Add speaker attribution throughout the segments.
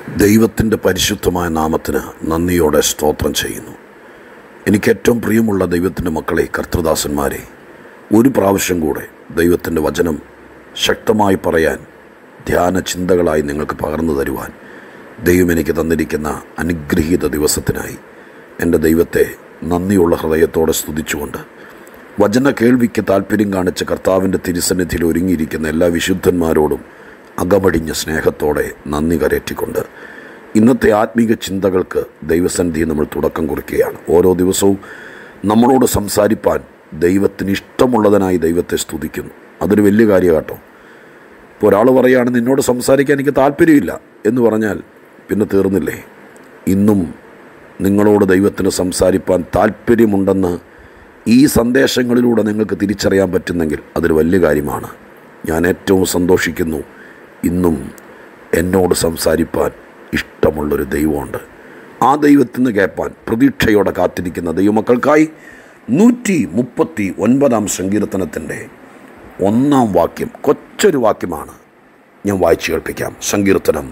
Speaker 1: ദൈവത്തിൻ്റെ പരിശുദ്ധമായ നാമത്തിന് നന്ദിയോടെ സ്തോത്രം ചെയ്യുന്നു. എനിക്കേറ്റവും പ്രിയമുള്ള ദൈവത്തിൻ്റെ മക്കളെ, കർത്തൃദാസന്മാരെ, ഒരു പ്രാവശ്യം കൂടെ ദൈവത്തിൻ്റെ വചനം ശക്തമായി പറയാൻ, ധ്യാന ചിന്തകളായി നിങ്ങൾക്ക് പകർന്നു തരുവാൻ ദൈവം എനിക്ക് തന്നിരിക്കുന്ന അനുഗ്രഹീത ദിവസത്തിനായി എൻ്റെ ദൈവത്തെ നന്ദിയുള്ള ഹൃദയത്തോടെ സ്തുതിച്ചുകൊണ്ട്, വചന കേൾവിക്ക് താല്പര്യം കാണിച്ച കർത്താവിൻ്റെ തിരുസന്നിധിയിൽ ഒരുങ്ങിയിരിക്കുന്ന എല്ലാ വിശുദ്ധന്മാരോടും അകമടിഞ്ഞ സ്നേഹത്തോടെ നന്ദി കരേറ്റിക്കൊണ്ട് ഇന്നത്തെ ആത്മീക ചിന്തകൾക്ക് ദൈവസന്നിധി നമ്മൾ തുടക്കം കുറിക്കുകയാണ്. ഓരോ ദിവസവും നമ്മളോട് സംസാരിപ്പാൻ ദൈവത്തിന് ഇഷ്ടമുള്ളതിനായി ദൈവത്തെ സ്തുതിക്കുന്നു. അതൊരു വലിയ കാര്യം കേട്ടോ. ഇപ്പോൾ ഒരാൾ പറയുകയാണ്, നിന്നോട് സംസാരിക്കാൻ എനിക്ക് താല്പര്യമില്ല എന്ന് പറഞ്ഞാൽ പിന്നെ തീർന്നില്ലേ? ഇന്നും നിങ്ങളോട് ദൈവത്തിന് സംസാരിപ്പാൻ താല്പര്യമുണ്ടെന്ന് ഈ സന്ദേശങ്ങളിലൂടെ നിങ്ങൾക്ക് തിരിച്ചറിയാൻ പറ്റുന്നെങ്കിൽ അതൊരു വലിയ കാര്യമാണ്. ഞാൻ ഏറ്റവും സന്തോഷിക്കുന്നു. ഇന്നും എന്നോട് സംസാരിപ്പാൻ ഇഷ്ടമുള്ളൊരു ദൈവമുണ്ട്. ആ ദൈവത്തിന് കേൾപ്പാൻ പ്രതീക്ഷയോടെ കാത്തിരിക്കുന്ന ദൈവമക്കൾക്കായി 139 സങ്കീർത്തനത്തിൻ്റെ 1 വാക്യം, കൊച്ചൊരു വാക്യമാണ്, ഞാൻ വായിച്ചു കേൾപ്പിക്കാം. സങ്കീർത്തനം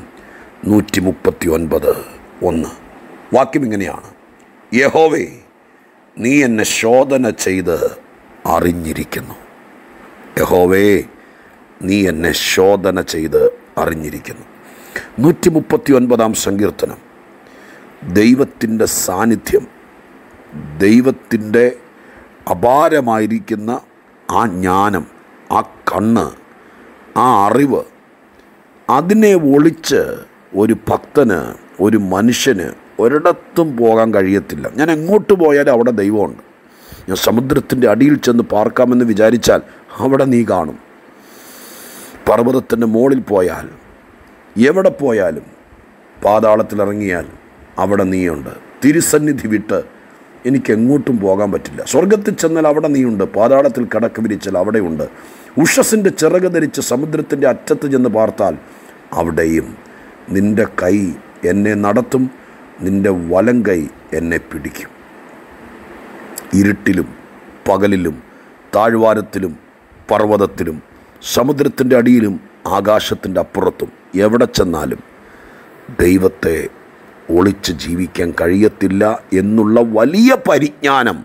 Speaker 1: 139:1. വാക്യം ഇങ്ങനെയാണ്: യഹോവേ, നീ എന്നെ ശോധന ചെയ്ത് അറിഞ്ഞിരിക്കുന്നു. യഹോവേ, നീ എന്നെ ശോധന ചെയ്ത് അറിഞ്ഞിരിക്കുന്നു. 139 സങ്കീർത്തനം ദൈവത്തിൻ്റെ സാന്നിധ്യം, ദൈവത്തിൻ്റെ അപാരമായിരിക്കുന്ന ആ ജ്ഞാനം, ആ കണ്ണ്, ആ അറിവ്, അതിനെ ഒളിച്ച് ഒരു ഭക്തന്, ഒരു മനുഷ്യന് ഒരിടത്തും പോകാൻ കഴിയത്തില്ല. ഞാൻ എങ്ങോട്ട് പോയാലും അവിടെ ദൈവമുണ്ട്. ഞാൻ സമുദ്രത്തിൻ്റെ അടിയിൽ ചെന്ന് പാർക്കാമെന്ന് വിചാരിച്ചാൽ അവിടെ നീ കാണും. പർവ്വതത്തിൻ്റെ മുകളിൽ പോയാൽ, എവിടെ പോയാലും, പാതാളത്തിലിറങ്ങിയാൽ അവിടെ നീയുണ്ട്. തിരുസന്നിധി വിട്ട് എനിക്കെങ്ങോട്ടും പോകാൻ പറ്റില്ല. സ്വർഗത്തിൽ ചെന്നാൽ അവിടെ നീയുണ്ട്, പാതാളത്തിൽ കിടക്ക വിരിച്ചാൽ അവിടെയുണ്ട്. ഉഷസ്സിൻ്റെ ചിറക് ധരിച്ച് സമുദ്രത്തിൻ്റെ അറ്റത്ത് ചെന്ന് പാർത്താൽ അവിടെയും. നിൻ്റെ കൈ എന്നെ നടത്തും, നിൻ്റെ വലം കൈ എന്നെ പിടിക്കും. ഇരുട്ടിലും പകലിലും, താഴ്വാരത്തിലും പർവ്വതത്തിലും, സമുദ്രത്തിൻ്റെ അടിയിലും ആകാശത്തിൻ്റെ അപ്പുറത്തും എവിടെ ചെന്നാലും ദൈവത്തെ ഒളിച്ച് ജീവിക്കാൻ കഴിയത്തില്ല എന്നുള്ള വലിയ പരിജ്ഞാനം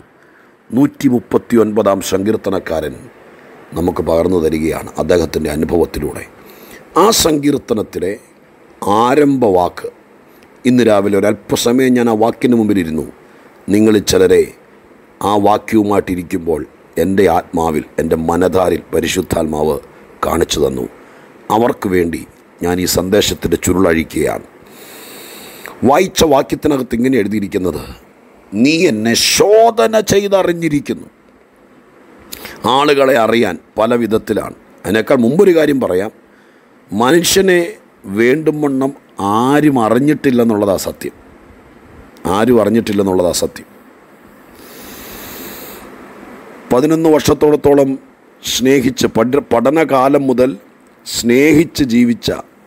Speaker 1: 139 സങ്കീർത്തനക്കാരൻ നമുക്ക് പകർന്നു തരികയാണ് അദ്ദേഹത്തിൻ്റെ അനുഭവത്തിലൂടെ. ആ സങ്കീർത്തനത്തിലെ ആരംഭവാക്ക്, ഇന്ന് രാവിലെ ഒരല്പസമയം ഞാൻ ആ വാക്കിന് മുമ്പിലിരുന്നു. നിങ്ങളിൽ ചിലരെ ആ വാക്യവുമായിട്ടിരിക്കുമ്പോൾ എൻ്റെ ആത്മാവിൽ, എൻ്റെ മനധാരിൽ പരിശുദ്ധാത്മാവ് കാണിച്ചു തന്നു. അവർക്ക് വേണ്ടി ഞാൻ ഈ സന്ദേശത്തിൻ്റെ ചുരുളഴിക്കുകയാണ്. വായിച്ച വാക്യത്തിനകത്ത് ഇങ്ങനെ എഴുതിയിരിക്കുന്നത്: നീ എന്നെ ശോധന ചെയ്തറിഞ്ഞിരിക്കുന്നു. ആളുകളെ അറിയാൻ പല വിധത്തിലാണ്. അതിനേക്കാൾ മുമ്പൊരു കാര്യം പറയാം. മനുഷ്യനെ വേണ്ടുവണ്ണം ആരും അറിഞ്ഞിട്ടില്ലെന്നുള്ളതാണ് സത്യം. ആരും അറിഞ്ഞിട്ടില്ലെന്നുള്ളതാണ് സത്യം. 11 വർഷത്തോളത്തോളം സ്നേഹിച്ച്, പഠനകാലം മുതൽ സ്നേഹിച്ച് ജീവിച്ച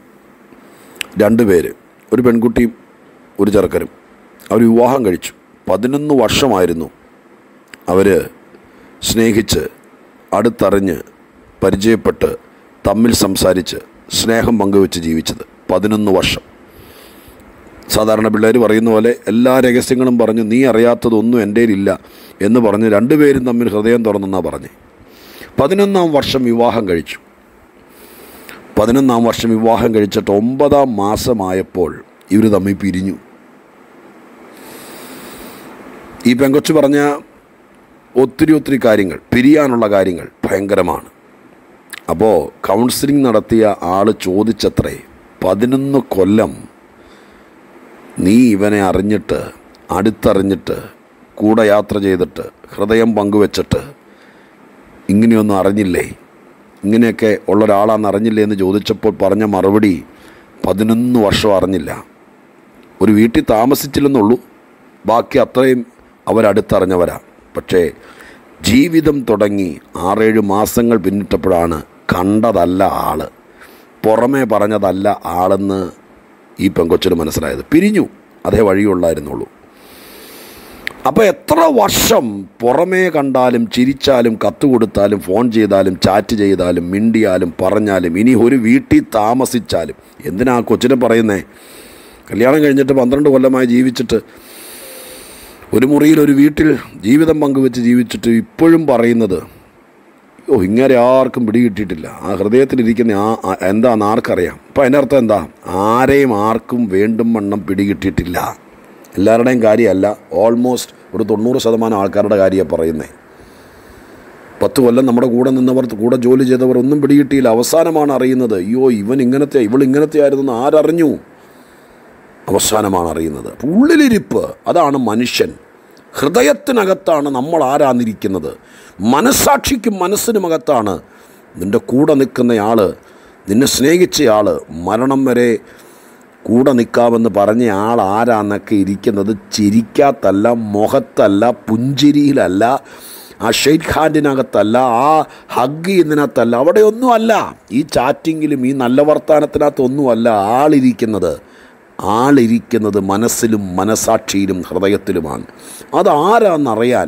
Speaker 1: 2 പേര്, ഒരു പെൺകുട്ടിയും ഒരു ചെറുക്കനും, അവർ വിവാഹം കഴിച്ചു. 11 വർഷമായിരുന്നു അവർ സ്നേഹിച്ച്, അടുത്തറിഞ്ഞ്, പരിചയപ്പെട്ട്, തമ്മിൽ സംസാരിച്ച്, സ്നേഹം പങ്കുവെച്ച് ജീവിച്ചത് 11 വർഷം. സാധാരണ പിള്ളേർ പറയുന്ന പോലെ എല്ലാ രഹസ്യങ്ങളും പറഞ്ഞ്, നീ അറിയാത്തതൊന്നും എൻ്റെ ഇല്ല എന്ന് പറഞ്ഞ് 2 പേരും തമ്മിൽ ഹൃദയം തുറന്നെന്നാണ് പറഞ്ഞ് 11-ാം വർഷം വിവാഹം കഴിച്ചു. 11-ാം വർഷം വിവാഹം കഴിച്ചിട്ട് 9-ാം മാസമായപ്പോൾ ഇവർ തമ്മിൽ പിരിഞ്ഞു. ഈ പെങ്കൊച്ച് പറഞ്ഞ ഒത്തിരി കാര്യങ്ങൾ, പിരിയാനുള്ള കാര്യങ്ങൾ ഭയങ്കരമാണ്. അപ്പോൾ കൗൺസിലിംഗ് നടത്തിയ ആൾ ചോദിച്ചത്രേ, 11 കൊല്ലം നീ ഇവനെ അറിഞ്ഞിട്ട്, അടുത്തറിഞ്ഞിട്ട്, കൂടെ യാത്ര ചെയ്തിട്ട്, ഹൃദയം പങ്കുവെച്ചിട്ട് ഇങ്ങനെയൊന്നും അറിഞ്ഞില്ലേ? ഇങ്ങനെയൊക്കെ ഉള്ളൊരാളാണെന്ന് അറിഞ്ഞില്ലേ എന്ന് ചോദിച്ചപ്പോൾ പറഞ്ഞ മറുപടി, 11 വർഷം അറിഞ്ഞില്ല. ഒരു വീട്ടിൽ താമസിച്ചില്ലെന്നുള്ളൂ, ബാക്കി അത്രയും അവരടുത്തറിഞ്ഞവരാ. പക്ഷേ ജീവിതം തുടങ്ങി 6-7 മാസങ്ങൾ പിന്നിട്ടപ്പോഴാണ് കണ്ടതല്ല ആള്, പുറമേ പറഞ്ഞതല്ല ആളെന്ന് ഈ പെങ്കൊച്ചിന് മനസ്സിലായത്. പിരിഞ്ഞു, അതേ വഴിയുള്ളായിരുന്നുള്ളൂ. അപ്പോൾ എത്ര വർഷം പുറമേ കണ്ടാലും, ചിരിച്ചാലും, കത്ത് കൊടുത്താലും, ഫോൺ ചെയ്താലും, ചാറ്റ് ചെയ്താലും, മിണ്ടിയാലും, പറഞ്ഞാലും, ഇനി ഒരു വീട്ടിൽ താമസിച്ചാലും, എന്തിനാ കൊച്ചിനെ പറയുന്നേ? കല്യാണം കഴിഞ്ഞിട്ട് 12 കൊല്ലമായി ജീവിച്ചിട്ട് ഒരു മുറിയിൽ ഒരു വീട്ടിൽ ജീവിതം പങ്കുവെച്ച് ജീവിച്ചിട്ട് ഇപ്പോഴും പറയുന്നത്, ഇങ്ങനെ ആർക്കും പിടികിട്ടിയിട്ടില്ല. ആ ഹൃദയത്തിലിരിക്കുന്ന എന്താണെന്ന് ആർക്കറിയാം. അപ്പം അതിൻ്റെ അർത്ഥം എന്താ? ആരെയും ആർക്കും വേണ്ടും വണ്ണം പിടികിട്ടിയിട്ടില്ല. എല്ലാവരുടെയും കാര്യമല്ല, ഓൾമോസ്റ്റ് ഒരു 90% ആൾക്കാരുടെ കാര്യമാണ് പറയുന്നത്. 10 കൊല്ലം നമ്മുടെ കൂടെ നിന്നവർ, കൂടെ ജോലി ചെയ്തവർ ഒന്നും പിടികിട്ടിയില്ല. അവസാനമാണ് അറിയുന്നത്, ഇവൻ ഇങ്ങനത്തെ, ഇവൾ ഇങ്ങനത്തെ ആയിരുന്നെന്ന് ആരറിഞ്ഞു? അവസാനമാണ് അറിയുന്നത്. ഉള്ളിലിരിപ്പ്, അതാണ് മനുഷ്യൻ. ഹൃദയത്തിനകത്താണ് നമ്മൾ ആരാന്നിരിക്കുന്നത്. മനസ്സാക്ഷിക്കും മനസ്സിനുമകത്താണ് നിൻ്റെ കൂടെ നിൽക്കുന്നയാൾ, നിന്നെ സ്നേഹിച്ചയാൾ, മരണം വരെ കൂടെ നിൽക്കാമെന്ന് പറഞ്ഞ ആൾ ആരാന്നൊക്കെ ഇരിക്കുന്നത് ചിരിക്കാത്തല്ല, മുഖത്തല്ല, പുഞ്ചിരിയിലല്ല, ആ ഷെയ്ഖ് ഹാൻഡിനകത്തല്ല, ആ ഹഗ് ചെയ്യുന്നതിനകത്തല്ല, അവിടെയൊന്നുമല്ല. ഈ ചാറ്റിങ്ങിലും ഈ നല്ല വർത്തമാനത്തിനകത്തൊന്നുമല്ല ആളിരിക്കുന്നത് മനസ്സിലും മനസാക്ഷിയിലും ഹൃദയത്തിലുമാണ്. അതാരാന്നറിയാൻ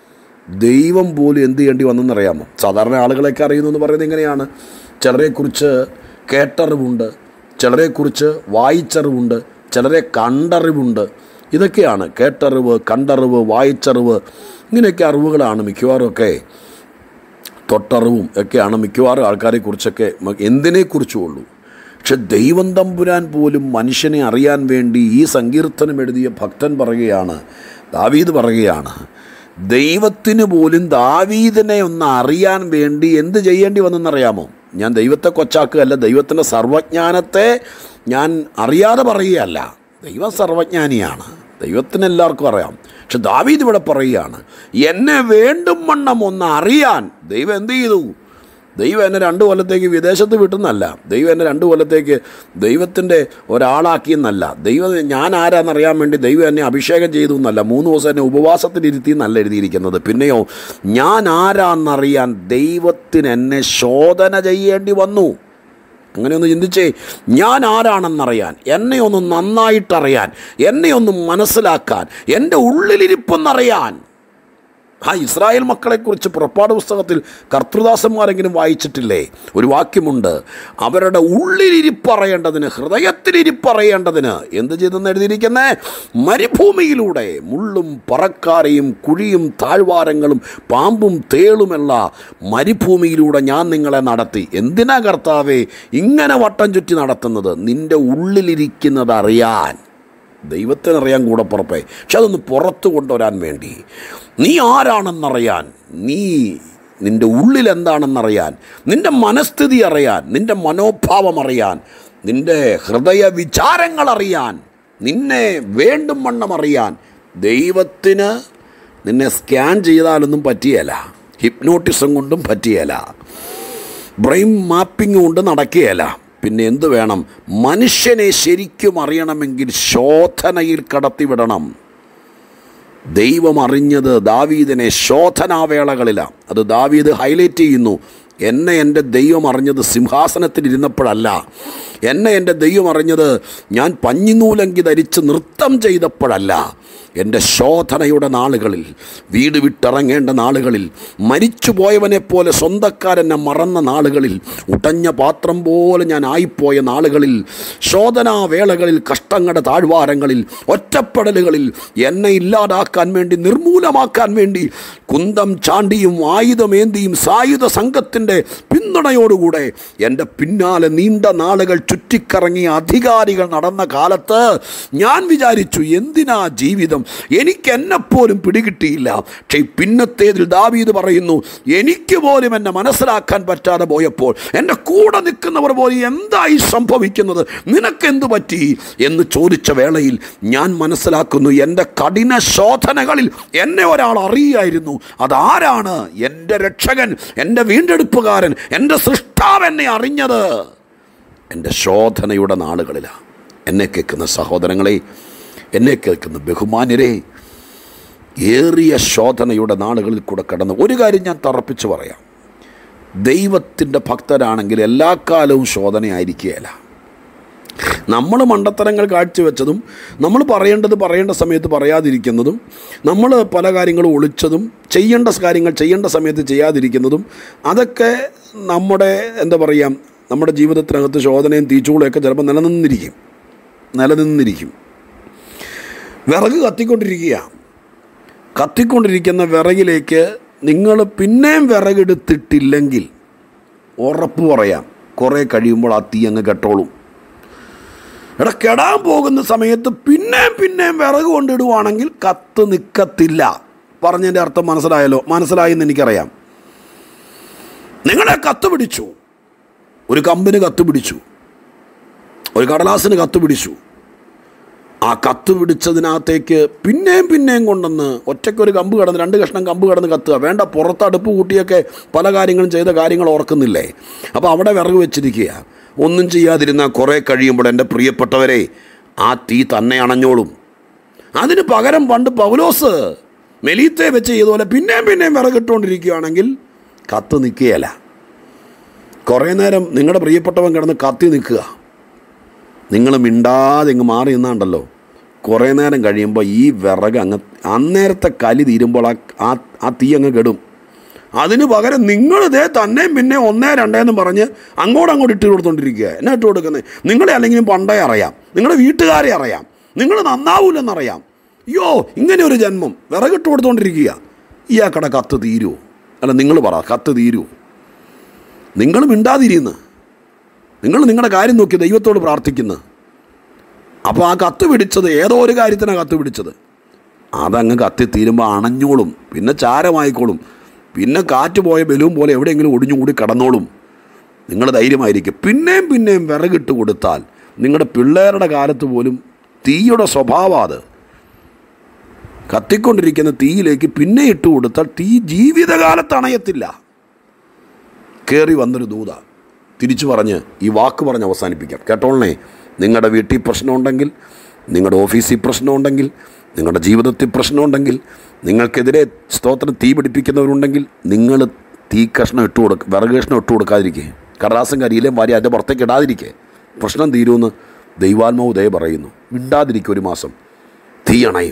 Speaker 1: ദൈവം പോലും എന്ത് ചെയ്യേണ്ടി വന്നെന്നറിയാമോ? സാധാരണ ആളുകളെയൊക്കെ അറിയുന്നു എന്ന് പറയുന്നത് എങ്ങനെയാണ്? ചിലരെക്കുറിച്ച് കേട്ടറിവുണ്ട്, ചിലരെക്കുറിച്ച് വായിച്ചറിവുണ്ട്, ചിലരെ കണ്ടറിവുണ്ട്. ഇതൊക്കെയാണ് കേട്ടറിവ്, കണ്ടറിവ്, വായിച്ചറിവ്. ഇങ്ങനെയൊക്കെ അറിവുകളാണ് മിക്കവാറുമൊക്കെ. തൊട്ടറിവും ഒക്കെയാണ് മിക്കവാറും ആൾക്കാരെക്കുറിച്ചൊക്കെ എന്തിനെക്കുറിച്ചും ഉള്ളൂ. പക്ഷെ ദൈവം തമ്പുരാൻ പോലും മനുഷ്യനെ അറിയാൻ വേണ്ടി ഈ സങ്കീർത്തനം എഴുതിയ ഭക്തൻ പറയുകയാണ്, ദാവീദ് പറയുകയാണ്, ദൈവത്തിന് പോലും ദാവീദിനെ ഒന്ന് അറിയാൻ വേണ്ടി എന്ത് ചെയ്യേണ്ടി വന്നെന്നറിയാമോ? ഞാൻ ദൈവത്തെ കൊച്ചാക്കുകയല്ല, ദൈവത്തിൻ്റെ സർവജ്ഞാനത്തെ ഞാൻ അറിയാതെ പറയുകയല്ല. ദൈവം സർവജ്ഞാനിയാണ്, ദൈവത്തിന് എല്ലാവർക്കും അറിയാം. പക്ഷെ ദാവീദ് ഇവിടെ പറയുകയാണ്, എന്നെ വേണ്ടും വണ്ണം ഒന്ന് അറിയാൻ ദൈവം എന്ത് ചെയ്തു? ദൈവം എന്നെ 2 കൊല്ലത്തേക്ക് വിദേശത്ത് വിട്ടുന്നല്ല, ദൈവം എന്നെ 2 കൊല്ലത്തേക്ക് ദൈവത്തിൻ്റെ ഒരാളാക്കിയെന്നല്ല, ദൈവം ഞാൻ ആരാന്നറിയാൻ വേണ്ടി ദൈവം എന്നെ അഭിഷേകം ചെയ്തു എന്നല്ല, 3 ദിവസം എന്നെ ഉപവാസത്തിലിരുത്തി എന്നല്ല എഴുതിയിരിക്കുന്നത്. പിന്നെയോ ഞാൻ ആരാന്നറിയാൻ ദൈവത്തിന് എന്നെ ശോധന ചെയ്യേണ്ടി വന്നു. അങ്ങനെയൊന്ന് ചിന്തിച്ചേ. ഞാൻ ആരാണെന്നറിയാൻ, എന്നെ ഒന്ന് നന്നായിട്ടറിയാൻ, എന്നെ ഒന്ന് മനസ്സിലാക്കാൻ, എൻ്റെ ഉള്ളിലിരിപ്പെന്നറിയാൻ. ഇസ്രായേൽ മക്കളെക്കുറിച്ച് പുറപ്പാട് പുസ്തകത്തിൽ കർത്തൃദാസന്മാരെങ്കിലും വായിച്ചിട്ടില്ലേ? ഒരു വാക്യമുണ്ട്, അവരുടെ ഉള്ളിലിരിപ്പറയേണ്ടതിന്, ഹൃദയത്തിലിരിപ്പറയേണ്ടതിന് എന്ത് ചെയ്തെന്ന് എഴുതിയിരിക്കുന്നേ? മരുഭൂമിയിലൂടെ മുള്ളും പറക്കാരയും കുഴിയും താഴ്വാരങ്ങളും പാമ്പും തേളുമുള്ള മരുഭൂമിയിലൂടെ ഞാൻ നിങ്ങളെ നടത്തി. എന്തിനാ കർത്താവേ ഇങ്ങനെ വട്ടം ചുറ്റി നടത്തുന്നത്? നിൻ്റെ ഉള്ളിലിരിക്കുന്നത് അറിയാൻ. ദൈവത്തിനറിയാൻ കൂടപ്പുറപ്പേ, പക്ഷെ അതൊന്ന് പുറത്തു കൊണ്ടുവരാൻ വേണ്ടി. നീ ആരാണെന്നറിയാൻ, നിൻ്റെ ഉള്ളിൽ എന്താണെന്നറിയാൻ, നിൻ്റെ മനസ്ഥിതി അറിയാൻ, നിൻ്റെ മനോഭാവം അറിയാൻ, നിൻ്റെ ഹൃദയ വിചാരങ്ങളറിയാൻ, നിന്നെ വേണ്ടും വണ്ണം അറിയാൻ. ദൈവത്തിന് നിന്നെ സ്കാൻ ചെയ്താലൊന്നും പറ്റിയല്ല, ഹിപ്നോട്ടിസം കൊണ്ടും പറ്റിയല്ല, ബ്രെയിൻ മാപ്പിംഗ് കൊണ്ട് നടക്കുകയല്ല. പിന്നെ എന്ത് വേണം? മനുഷ്യനെ ശരിക്കും അറിയണമെങ്കിൽ ശോധനയിൽ കടത്തിവിടണം. ദൈവം അറിഞ്ഞത് ദാവീദിനെ ശോധനാവേളകളിലാണ്. അത് ദാവീദ് ഹൈലൈറ്റ് ചെയ്യുന്നു. എന്നെ എൻ്റെ ദൈവം അറിഞ്ഞത് സിംഹാസനത്തിലിരുന്നപ്പോഴല്ല, എന്നെ എൻ്റെ ദൈവം അറിഞ്ഞത് ഞാൻ പഞ്ഞിനൂലങ്കി ധരിച്ച് നൃത്തം ചെയ്തപ്പോഴല്ല. എൻ്റെ ശോധനയുടെ നാളുകളിൽ, വീട് വിട്ടിറങ്ങേണ്ട നാളുകളിൽ, മരിച്ചുപോയവനെപ്പോലെ സ്വന്തക്കാരെന്നെ മറന്ന നാളുകളിൽ, ഉടഞ്ഞ പാത്രം പോലെ ഞാൻ ആയിപ്പോയ നാളുകളിൽ, ശോധനാവേളകളിൽ, കഷ്ടങ്ങളുടെ താഴ്വാരങ്ങളിൽ, ഒറ്റപ്പെടലുകളിൽ എന്നെ ഇല്ലാതാക്കാൻ വേണ്ടി, നിർമൂലമാക്കാൻ വേണ്ടി കുന്തം ചാണ്ടിയും ആയുധമേന്തിയും സായുധ സംഘത്തിൻ്റെ പിന്തുണയോടുകൂടെ എൻ്റെ പിന്നാലെ നീണ്ട നാളുകൾ ചുറ്റിക്കറങ്ങിയ അധികാരികൾ നടന്ന കാലത്ത് ഞാൻ വിചാരിച്ചു, എന്തിനാ ജീവിതം? എനിക്ക് എന്നെപ്പോലും പിടികിട്ടിയില്ല. പക്ഷേ പിന്നത്തേതിൽ ദാവീദ് പറയുന്നു, എനിക്ക് പോലും എന്നെ മനസ്സിലാക്കാൻ പറ്റാതെ പോയപ്പോൾ എൻ്റെ കൂടെ നിൽക്കുന്നവർ പോലും എന്തായി സംഭവിക്കുന്നത്, നിനക്കെന്ത് പറ്റി എന്ന് ചോദിച്ച വേളയിൽ ഞാൻ മനസ്സിലാക്കുന്നു, എൻ്റെ കഠിന ശോധനകളിൽ എന്നെ ഒരാൾ അറിയായിരുന്നു. അതാരാണ്? എൻ്റെ രക്ഷകൻ, എൻ്റെ വീണ്ടെടുപ്പുകാരൻ, എൻ്റെ സൃഷ്ടാവ് എന്നെ അറിഞ്ഞത് എൻ്റെ ശോധനയുടെ നാളുകളിലാണ്. എന്നെ കേൾക്കുന്ന സഹോദരങ്ങളെ, എന്നെ കേൾക്കുന്ന ബഹുമാന്യരെ, ഏറിയ ശോധനയുടെ നാളുകളിൽ കൂടെ കടന്ന് ഒരു കാര്യം ഞാൻ തറപ്പിച്ച് പറയാം, ദൈവത്തിൻ്റെ ഭക്തരാണെങ്കിൽ എല്ലാ കാലവും ശോധനയായിരിക്കുകയില്ല. നമ്മൾ മണ്ടത്തരങ്ങൾ കാഴ്ചവെച്ചതും, നമ്മൾ പറയേണ്ട സമയത്ത് പറയാതിരിക്കുന്നതും, നമ്മൾ പല കാര്യങ്ങളും ഒളിച്ചതും, ചെയ്യേണ്ട കാര്യങ്ങൾ ചെയ്യേണ്ട സമയത്ത് ചെയ്യാതിരിക്കുന്നതും, അതൊക്കെ നമ്മുടെ ജീവിതത്തിനകത്ത് ശോധനയും തീച്ചുകൂടെയൊക്കെ ചിലപ്പോൾ നിലനിന്നിരിക്കും. നിലനിന്നിരിക്കും. വിറക് കത്തിക്കൊണ്ടിരിക്കുന്ന വിറകിലേക്ക് നിങ്ങൾ പിന്നെയും വിറകെടുത്തിട്ടില്ലെങ്കിൽ ഉറപ്പ് പറയാം, കുറേ കഴിയുമ്പോൾ ആ തീ അങ്ങ് കെട്ടോളും. കെടാൻ പോകുന്ന സമയത്ത് പിന്നെയും വിറക് കൊണ്ടിടുവാണെങ്കിൽ കത്ത് നിൽക്കത്തില്ല. പറഞ്ഞതിൻ്റെ അർത്ഥം മനസ്സിലായെന്ന് എനിക്കറിയാം. നിങ്ങളെ കത്ത് പിടിച്ചു, ഒരു കമ്പിന് കത്ത് പിടിച്ചു, ഒരു കടലാസിന് കത്ത് പിടിച്ചു. ആ കത്ത് പിടിച്ചതിനകത്തേക്ക് പിന്നെയും കൊണ്ടുവന്ന് ഒറ്റയ്ക്കൊരു കമ്പ് കിടന്ന് 2 കഷ്ണം കമ്പ് കിടന്ന് കത്തുക വേണ്ട. പുറത്ത് അടുപ്പ് കൂട്ടിയൊക്കെ പല കാര്യങ്ങളും ചെയ്ത കാര്യങ്ങൾ ഓർക്കുന്നില്ലേ? അപ്പോൾ അവിടെ വിറക് വെച്ചിരിക്കുക. ഒന്നും ചെയ്യാതിരുന്നാൽ കുറേ കഴിയുമ്പോൾ എൻ്റെ പ്രിയപ്പെട്ടവരെ ആ തീ തന്നെ അണഞ്ഞോളും. അതിന് പകരം പണ്ട് പൗലോസ് മെലീത്തെ വെച്ച് ചെയ്തതുപോലെ പിന്നെയും വിറകിട്ടുകൊണ്ടിരിക്കുകയാണെങ്കിൽ കത്ത് നിൽക്കുകയല്ല. കുറേ നേരം നിങ്ങളുടെ പ്രിയപ്പെട്ടവൻ കിടന്ന് കത്തി നിൽക്കുക, നിങ്ങൾ മിണ്ടാതെ ഇങ്ങ് മാറി നിന്നാണ്ടല്ലോ, കുറേ നേരം കഴിയുമ്പോൾ ഈ വിറക് അന്നേരത്തെ കലി തീരുമ്പോൾ ആ തീ അങ്ങ് കെടും. അതിന് പകരം നിങ്ങളിതേ തന്നെയും പിന്നെ 1, 2 എന്ന് പറഞ്ഞ് അങ്ങോട്ട് ഇട്ട് കൊടുത്തോണ്ടിരിക്കുക. എന്നാ ഇട്ട് കൊടുക്കുന്നത്? നിങ്ങളെ അല്ലെങ്കിലും പണ്ടേ അറിയാം, നിങ്ങളുടെ വീട്ടുകാരെ അറിയാം, നിങ്ങൾ നന്നാവൂലെന്നറിയാം. അയ്യോ, ഇങ്ങനെ ഒരു ജന്മം വിറകിട്ട് കൊടുത്തോണ്ടിരിക്കുക. ഇയാക്കടെ കത്ത് തീരുമോ? അല്ല, നിങ്ങൾ പറ, കത്ത് തീരുമോ? നിങ്ങൾ മിണ്ടാതിരിക്കുന്നു, നിങ്ങൾ നിങ്ങളുടെ കാര്യം നോക്കി ദൈവത്തോട് പ്രാർത്ഥിക്കുന്നു. അപ്പോൾ ആ കത്ത് പിടിച്ചത് ഏതോ ഒരു കാര്യത്തിനാണ് കത്ത് പിടിച്ചത്. അതങ്ങ് കത്തി തീരുമ്പോൾ അണഞ്ഞോളും, പിന്നെ ചാരമായിക്കോളും, പിന്നെ കാറ്റ് പോയ ബലൂൺ പോലെ എവിടെയെങ്കിലും ഒടിഞ്ഞുകൂടി കടന്നോളും. നിങ്ങൾ ധൈര്യമായിരിക്കും. പിന്നെയും വിറകിട്ട് കൊടുത്താൽ നിങ്ങളുടെ പിള്ളേരുടെ കാലത്ത് പോലും തീയുടെ സ്വഭാവം അത്. കത്തിക്കൊണ്ടിരിക്കുന്ന തീയിലേക്ക് പിന്നെ ഇട്ട് കൊടുത്താൽ തീ ജീവിതകാലത്ത് അണയത്തില്ല. കയറി വന്നൊരു ദൂത തിരിച്ചു പറഞ്ഞ് ഈ വാക്ക് പറഞ്ഞ് അവസാനിപ്പിക്കാം. കേട്ടോളണേ, നിങ്ങളുടെ വീട്ടിൽ പ്രശ്നമുണ്ടെങ്കിൽ, നിങ്ങളുടെ ഓഫീസിൽ പ്രശ്നമുണ്ടെങ്കിൽ, നിങ്ങളുടെ ജീവിതത്തിൽ പ്രശ്നമുണ്ടെങ്കിൽ, നിങ്ങൾക്കെതിരെ സ്തോത്രം തീ പിടിപ്പിക്കുന്നവരുണ്ടെങ്കിൽ, നിങ്ങൾ തീ കഷ്ണം ഇട്ട് വിറക് കഷ്ണം ഇട്ട് കൊടുക്കാതിരിക്കുക. കടലാസും കരിയിലേയും വാരി അതിൻ്റെ പുറത്തേക്ക് ഇടാതിരിക്കുക. പ്രശ്നം തീരുമെന്ന് ദൈവാത്മാവ് ദയ പറയുന്നു. മിണ്ടാതിരിക്കുക. 1 മാസം തീ അണയും.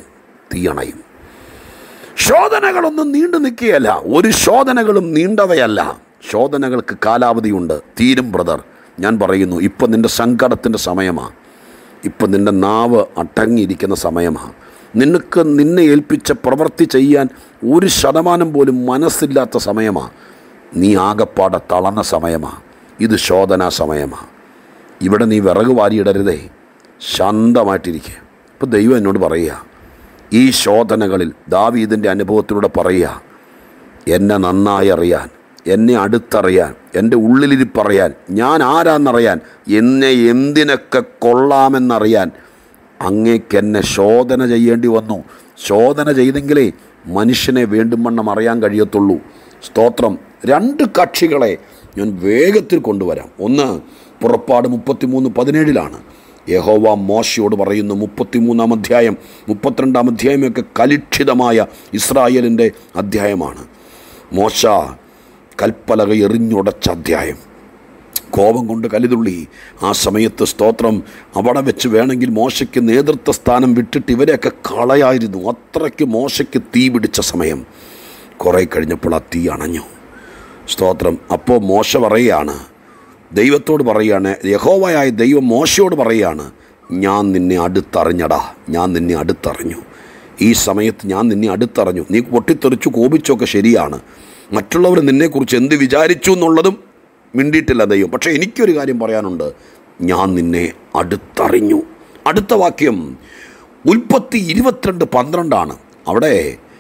Speaker 1: ശോധനകളൊന്നും നീണ്ടു നിൽക്കുകയല്ല. ഒരു ശോധനകളും നീണ്ടവയല്ല. ശോധനകൾക്ക് കാലാവധിയുണ്ട്. തീരും ബ്രദർ. ഞാൻ പറയുന്നു, ഇപ്പം നിൻ്റെ സങ്കടത്തിൻ്റെ സമയമാണ്. ഇപ്പം നിൻ്റെ നാവ് അടങ്ങിയിരിക്കുന്ന സമയമാണ്. നിന്നെ ഏൽപ്പിച്ച പ്രവൃത്തി ചെയ്യാൻ 1% പോലും മനസ്സില്ലാത്ത സമയമാണ്. നീ ആകപ്പാടെ തളർന്ന സമയമാണ്. ഇത് ശോധനാ സമയമാണ്. ഇവിടെ നീ വിറക് വാരിയിടരുതേ, ശാന്തമായിട്ടിരിക്കുക. ഇപ്പോൾ ദൈവം എന്നോട് പറയുക, ഈ ശോധനകളിൽ ദാവീദിൻ്റെ അനുഭവത്തിലൂടെ പറയുക, എന്നെ നന്നായി അറിയാൻ, എന്നെ അടുത്തറിയാൻ, എൻ്റെ ഉള്ളിലിരിപ്പറിയാൻ, ഞാൻ ആരാന്നറിയാൻ, എന്നെ എന്തിനൊക്കെ കൊള്ളാമെന്നറിയാൻ അങ്ങേക്കെന്നെ ശോധന ചെയ്യേണ്ടി വന്നു. ശോധന ചെയ്തെങ്കിലേ മനുഷ്യനെ വേണ്ടും വണ്ണം അറിയാൻ കഴിയത്തുള്ളൂ. സ്തോത്രം. 2 കക്ഷികളെ ഞാൻ വേഗത്തിൽ കൊണ്ടുവരാം. ഒന്ന് പുറപ്പാട് 33:17 യഹോവ മോശയോട് പറയുന്നു. 33-ാം അധ്യായം 32-ാം അധ്യായമൊക്കെ കലുഷിതമായ ഇസ്രായേലിൻ്റെ അധ്യായമാണ്. മോശ കൽപ്പലക എറിഞ്ഞുടച്ച അധ്യായം. കോപം കൊണ്ട് കലിതുള്ളി. ആ സമയത്ത് സ്തോത്രം അവിടെ വെച്ച് വേണമെങ്കിൽ മോശയ്ക്ക് നേതൃത്വ സ്ഥാനം വിട്ടിട്ട് ഇവരെയൊക്കെ കളയായിരുന്നു. അത്രയ്ക്ക് മോശയ്ക്ക് തീ പിടിച്ച സമയം. കുറേ കഴിഞ്ഞപ്പോൾ ആ തീ അണഞ്ഞു. സ്തോത്രം. അപ്പോൾ മോശ പറയുകയാണ്, ദൈവത്തോട് പറയുകയാണ്, യഹോവയായ ദൈവം മോശയോട് പറയുകയാണ്, ഞാൻ നിന്നെ അടുത്തറിഞ്ഞടാ, ഞാൻ നിന്നെ അടുത്തറിഞ്ഞു. ഈ സമയത്ത് ഞാൻ നിന്നെ അടുത്തറിഞ്ഞു. നീ പൊട്ടിത്തെറിച്ചു കോപിച്ചൊക്കെ ശരിയാണ്. മറ്റുള്ളവർ നിന്നെക്കുറിച്ച് എന്ത് വിചാരിച്ചു എന്നുള്ളതും മിണ്ടിയിട്ടില്ല ദൈവം. പക്ഷേ എനിക്കൊരു കാര്യം പറയാനുണ്ട്, ഞാൻ നിന്നെ അടുത്തറിഞ്ഞു. അടുത്ത വാക്യം ഉൽപ്പത്തി 22:12 അവിടെ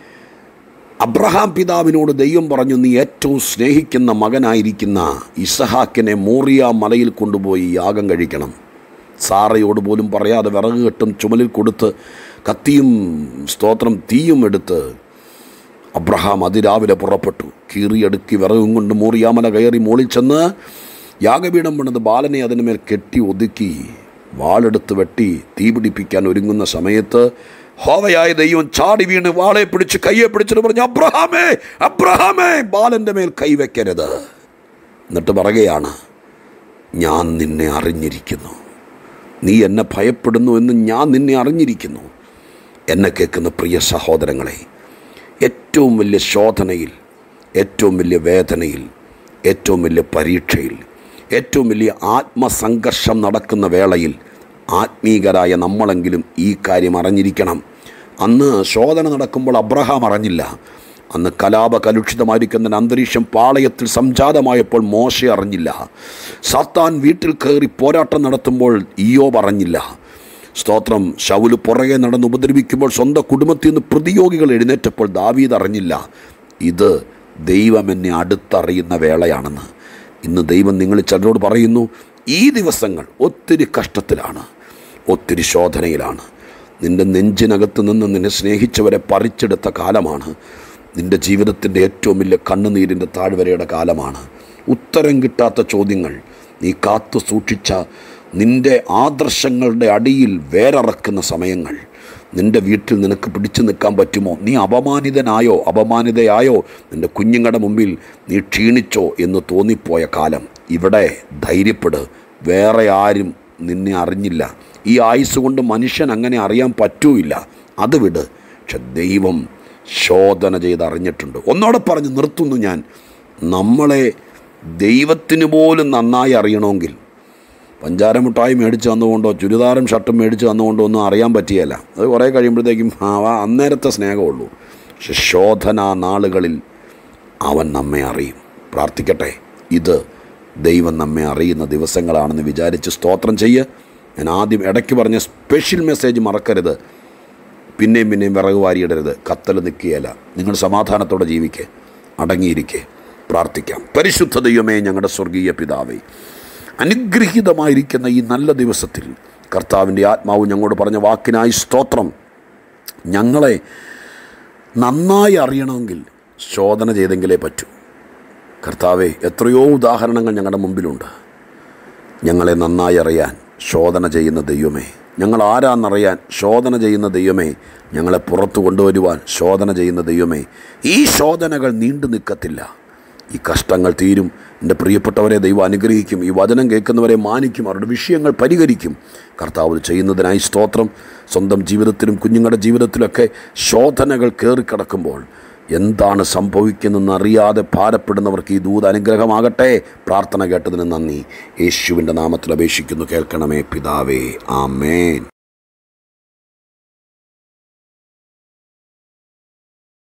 Speaker 1: അബ്രഹാം പിതാവിനോട് ദൈവം പറഞ്ഞു, നീ ഏറ്റവും സ്നേഹിക്കുന്ന മകനായിരിക്കുന്ന ഇസഹാക്കിനെ മോറിയ മലയിൽ കൊണ്ടുപോയി യാഗം കഴിക്കണം. സാറയോട് പോലും പറയാതെ വിറക് കെട്ടും ചുമലിൽ കൊടുത്ത് കത്തിയും സ്തോത്രം തീയും എടുത്ത് അബ്രഹാം അതിരാവിലെ പുറപ്പെട്ടു. കീറിയെടുക്കി വിറകും കൊണ്ട് മോറിയാമല കയറി മോളിൽ ചെന്ന് യാഗപീഠം പണിത് ബാലനെ അതിനുമേൽ കെട്ടി ഒതുക്കി വാളെടുത്ത് വെട്ടി തീ പിടിപ്പിക്കാൻ ഒരുങ്ങുന്ന സമയത്ത് ഹോവയായ ദൈവം ചാടി വീണ് വാളെ പിടിച്ച് കയ്യെ പിടിച്ചിട്ട് പറഞ്ഞു, അബ്രഹാമേ, അബ്രഹാമേ, ബാലൻ്റെ മേൽ കൈവയ്ക്കരുത്. എന്നിട്ട് പറയുകയാണ്, ഞാൻ നിന്നെ അറിഞ്ഞിരിക്കുന്നു. നീ എന്നെ ഭയപ്പെടുന്നു എന്ന് ഞാൻ നിന്നെ അറിഞ്ഞിരിക്കുന്നു. എന്നെ കേൾക്കുന്ന പ്രിയ സഹോദരങ്ങളെ, ഏറ്റവും വലിയ ശോധനയിൽ, ഏറ്റവും വലിയ വേദനയിൽ, ഏറ്റവും വലിയ പരീക്ഷയിൽ, ഏറ്റവും വലിയ ആത്മസംഘർഷം നടക്കുന്ന വേളയിൽ ആത്മീകരായ നമ്മളെങ്കിലും ഈ കാര്യം അറിഞ്ഞിരിക്കണം. അന്ന് ശോധന നടക്കുമ്പോൾ അബ്രഹാം അറിഞ്ഞില്ല. അന്ന് കലുഷിതമായിരിക്കുന്ന അന്തരീക്ഷം പാളയത്തിൽ സംജാതമായപ്പോൾ മോശെ അറിഞ്ഞില്ല. സാത്താൻ വീട്ടിൽ കയറി പോരാട്ടം നടത്തുമ്പോൾ ഇയ്യോബ് അറിഞ്ഞില്ല. സ്തോത്രം. ശൗല് പുറകെ നടന്ന് ഉപദ്രവിക്കുമ്പോൾ സ്വന്തം കുടുംബത്തിൽ നിന്ന് പ്രതിയോഗികൾ എഴുന്നേറ്റപ്പോൾ ദാവീദ് അറിഞ്ഞില്ല. ഇത് ദൈവം എന്നെ അടുത്തറിയുന്ന വേളയാണെന്ന്. ഇന്ന് ദൈവം നിങ്ങൾ ചിലരോട് പറയുന്നു, ഈ ദിവസങ്ങൾ ഒത്തിരി കഷ്ടത്തിലാണ്, ഒത്തിരി ശോധനയിലാണ്. നിൻ്റെ നെഞ്ചിനകത്ത് നിന്ന് നിന്നെ സ്നേഹിച്ചവരെ പറിച്ചെടുത്ത കാലമാണ്. നിൻ്റെ ജീവിതത്തിൻ്റെ ഏറ്റവും വലിയ കണ്ണുനീരിൻ്റെ താഴ്വരയുടെ കാലമാണ്. ഉത്തരം കിട്ടാത്ത ചോദ്യങ്ങൾ, നീ കാത്തു സൂക്ഷിച്ച നിൻ്റെ ആദർശങ്ങളുടെ അടിയിൽ വേരറക്കുന്ന സമയങ്ങൾ, നിൻ്റെ വീട്ടിൽ നിനക്ക് പിടിച്ചു നിൽക്കാൻ പറ്റുമോ? നീ അപമാനിതയായോ? നിൻ്റെ കുഞ്ഞുങ്ങളുടെ മുമ്പിൽ നീ ക്ഷീണിച്ചോ എന്ന് തോന്നിപ്പോയ കാലം. ഇവിടെ ധൈര്യപ്പെട്. വേറെ ആരും നിന്നെ അറിഞ്ഞില്ല. ഈ ആയുസ് കൊണ്ട് മനുഷ്യൻ അങ്ങനെ അറിയാൻ പറ്റൂല്ല. അത് വിട്. പക്ഷെ ദൈവം ശോധന ചെയ്ത് അറിഞ്ഞിട്ടുണ്ട്. ഒന്നോടെ പറഞ്ഞ് നിർത്തുന്നു ഞാൻ. നമ്മളെ ദൈവത്തിന് പോലും നന്നായി അറിയണമെങ്കിൽ പഞ്ചാര മിഠായി മേടിച്ച് തന്നുകൊണ്ടോ ചുരിദാറും ഷർട്ടും മേടിച്ച് തന്നുകൊണ്ടോ ഒന്നും അറിയാൻ പറ്റിയല്ല. അത് കുറേ കഴിയുമ്പോഴത്തേക്കും അന്നേരത്തെ സ്നേഹമുള്ളൂ. പക്ഷെ ശോധനാ നാളുകളിൽ അവൻ നമ്മെ അറിയും. പ്രാർത്ഥിക്കട്ടെ, ഇത് ദൈവം നമ്മെ അറിയുന്ന ദിവസങ്ങളാണെന്ന് വിചാരിച്ച് സ്തോത്രം ചെയ്യുക. ഞാൻ ആദ്യം ഇടയ്ക്ക് പറഞ്ഞ സ്പെഷ്യൽ മെസ്സേജ് മറക്കരുത്. പിന്നെയും വിറക് വാരിയിടരുത്. കത്തൽ നിൽക്കുകയല്ല. നിങ്ങൾ സമാധാനത്തോടെ ജീവിക്കേ, അടങ്ങിയിരിക്കേ. പ്രാർത്ഥിക്കാം. പരിശുദ്ധ ദൈവമേ, ഞങ്ങളുടെ സ്വർഗീയ പിതാവേ, അനുഗ്രഹീതമായിരിക്കുന്ന ഈ നല്ല ദിവസത്തിൽ കർത്താവിൻ്റെ ആത്മാവ് ഞങ്ങളോട് പറഞ്ഞ വാക്കിനായി സ്തോത്രം. ഞങ്ങളെ നന്നായി അറിയണമെങ്കിൽ ശോധന ചെയ്തെങ്കിലേ പറ്റൂ. കർത്താവേ, എത്രയോ ഉദാഹരണങ്ങൾ ഞങ്ങളുടെ മുമ്പിലുണ്ട്. ഞങ്ങളെ നന്നായി അറിയാൻ ശോധന ചെയ്യുന്ന ദൈവമേ, ഞങ്ങൾ ആരാന്നറിയാൻ ശോധന ചെയ്യുന്ന ദൈവമേ, ഞങ്ങളെ പുറത്തു കൊണ്ടുവരുവാൻ ശോധന ചെയ്യുന്ന ദൈവമേ, ഈ ശോധനകൾ നീണ്ടു നിൽക്കത്തില്ല. ഈ കഷ്ടങ്ങൾ തീരും. എൻ്റെ പ്രിയപ്പെട്ടവരെ ദൈവം അനുഗ്രഹിക്കും. ഈ വചനം കേൾക്കുന്നവരെ മാനിക്കും. അവരുടെ വിഷയങ്ങൾ പരിഹരിക്കും. കർത്താവ് ചെയ്യുന്നതിനായി സ്തോത്രം. സ്വന്തം ജീവിതത്തിലും കുഞ്ഞുങ്ങളുടെ ജീവിതത്തിലൊക്കെ ശോധനകൾ കയറിക്കിടക്കുമ്പോൾ എന്താണ് സംഭവിക്കുന്നതെന്ന് അറിയാതെ ഭാരപ്പെടുന്നവർക്ക് ഈ ദൂത അനുഗ്രഹമാകട്ടെ. പ്രാർത്ഥന കേട്ടതിന് നന്ദി. യേശുവിൻ്റെ നാമത്തിൽ അപേക്ഷിക്കുന്നു, കേൾക്കണമേ പിതാവേ. ആമേൻ.